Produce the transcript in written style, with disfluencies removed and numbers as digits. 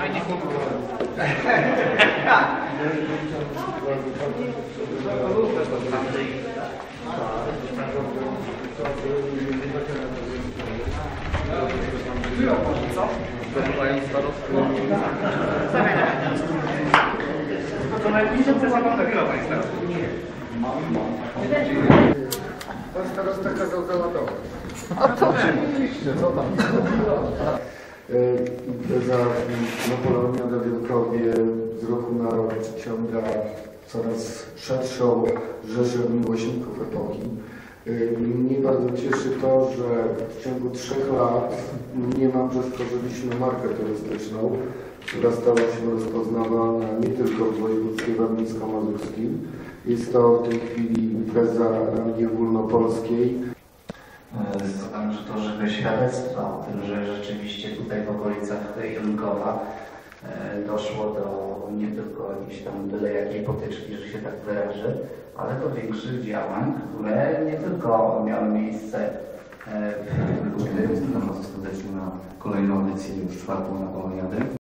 Fajnie chłopak. Co? Zdobywając starostwo. To najbliższa sekundę, chwila Państwa. Pan starosta kazał załadować. A to oczywiście, co tam? Impreza Napoleonia na Wielkowie z roku na rok przyciąga coraz szerszą rzeszę miłośników epoki. Mnie bardzo cieszy to, że w ciągu 3 lat niemalże stworzyliśmy markę turystyczną, która stała się rozpoznawana nie tylko w województwie warmińsko-mazurskim. Jest to w tej chwili impreza rangi ogólnopolskiej. Także to żywe świadectwa o tym, że rzeczywiście tutaj w okolicach Jelonkowa doszło do nie tylko jakiejś tam byle jakiej potyczki, że się tak wyrażę, ale do większych działań, które nie tylko miały miejsce Dziękuję bardzo serdecznie na kolejną edycję, już 4. Napoleoniady.